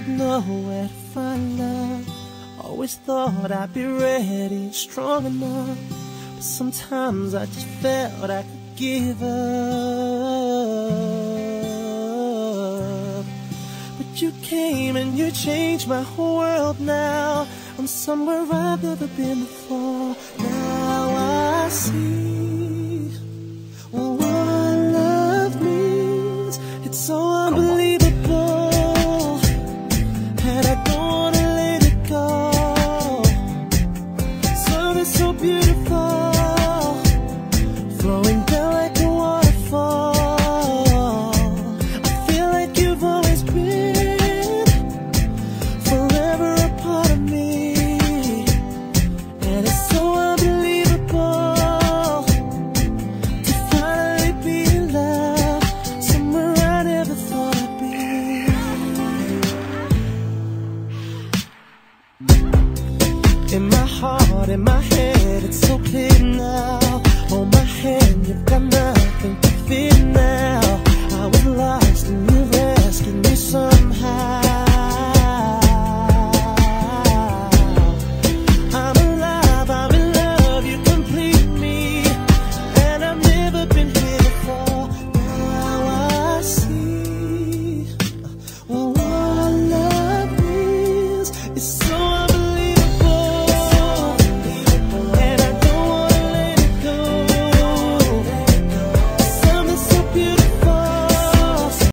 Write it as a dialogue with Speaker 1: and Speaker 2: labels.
Speaker 1: would know where to find love. Always thought I'd be ready and strong enough, but sometimes I just felt I could give up. But you came and you changed my whole world now. I'm somewhere I've never been before. Now I see what love means. It's so unbelievable, and I don't wanna let it go. Something so beautiful, flowing down like a waterfall. I feel like you've always been forever a part of me. And it's so unbelievable to finally be in love, somewhere I never thought I'd be. In my heart, in my head,